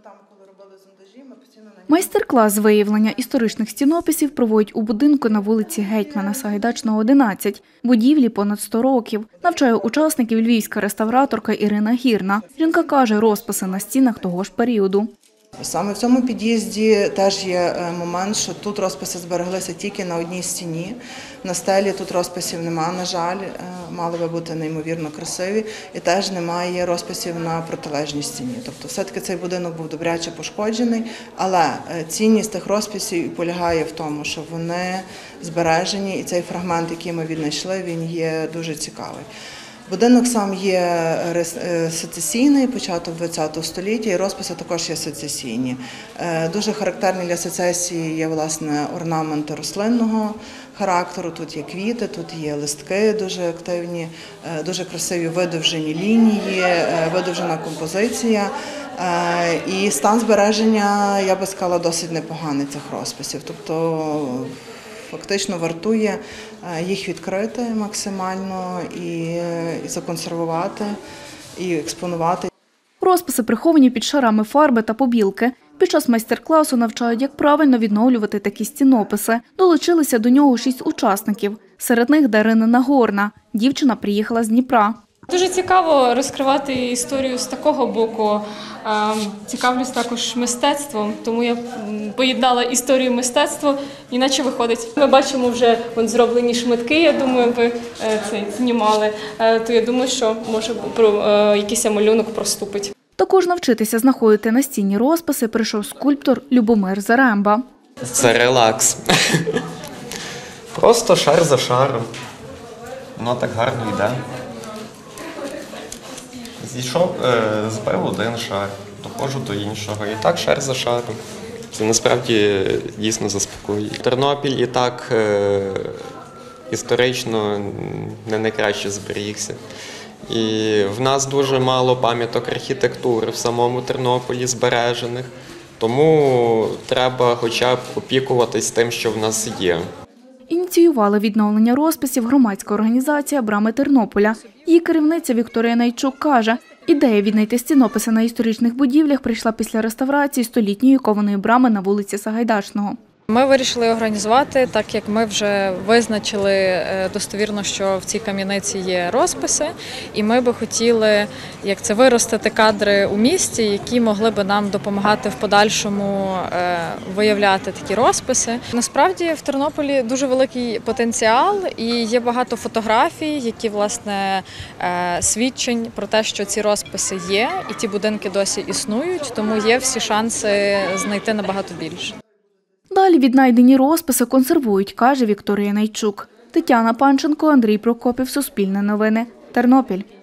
Майстер-клас з виявлення історичних стінописів проводять у будинку на вулиці Гетьмана Сагайдачного, 11. Будівлі понад 100 років. Навчає учасників львівська реставраторка Ірина Гірна. Жінка каже, розписи на стінах того ж періоду. Саме в цьому під'їзді теж є момент, що тут розписи збереглися тільки на одній стіні. На стелі тут розписів немає, на жаль, мали би бути неймовірно красиві. І теж немає розписів на протилежній стіні. Тобто все-таки цей будинок був добряче пошкоджений, але цінність тих розписів полягає в тому, що вони збережені, і цей фрагмент, який ми віднайшли, він є дуже цікавий. Будинок сам є сецесійний, початок ХХ століття, і розписи також є сецесійні. Дуже характерні для сецесії є, власне, орнаменти рослинного характеру. Тут є квіти, тут є листки дуже активні, дуже красиві видовжені лінії, видовжена композиція. І стан збереження, я би сказала, досить непоганий цих розписів. Тобто фактично вартує їх відкрити максимально і законсервувати, і експонувати. Розписи приховані під шарами фарби та побілки. Під час майстер-класу навчають, як правильно відновлювати такі стінописи. Долучилися до нього 6 учасників. Серед них Дарина Нагорна. Дівчина приїхала з Дніпра. Дуже цікаво розкривати історію з такого боку. Цікавлюсь також мистецтвом, тому я поєднала історію мистецтва, іначе виходить. Ми бачимо вже зроблені шматки, я думаю, ви це знімали, то я думаю, що може якийсь малюнок проступить. Також навчитися знаходити на стіні розписи прийшов скульптор Любомир Заремба. Це релакс. Просто шар за шаром. Воно так гарно йде. Зійшов, збив один шар, доходжу до іншого. І так шар за шаром. Це насправді дійсно заспокоює. Тернопіль і так історично не найкраще зберігся. І в нас дуже мало пам'яток архітектури в самому Тернополі збережених. Тому треба хоча б опікуватись тим, що в нас є. Ініціювала відновлення розписів громадська організація «Брами Тернополя». Її керівниця Вікторія Найчук каже, ідея віднайти стінописи на історичних будівлях прийшла після реставрації столітньої кованої брами на вулиці Сагайдачного. Ми вирішили організувати, так як ми вже визначили достовірно, що в цій кам'яниці є розписи, і ми би хотіли, як це, виростити кадри у місті, які могли би нам допомагати в подальшому виявляти такі розписи. Насправді в Тернополі дуже великий потенціал і є багато фотографій, які, власне, свідчень про те, що ці розписи є, і ті будинки досі існують, тому є всі шанси знайти набагато більше. Далі віднайдені розписи консервують, каже Вікторія Найчук. Тетяна Панченко, Андрій Прокопів, Суспільне новини, Тернопіль.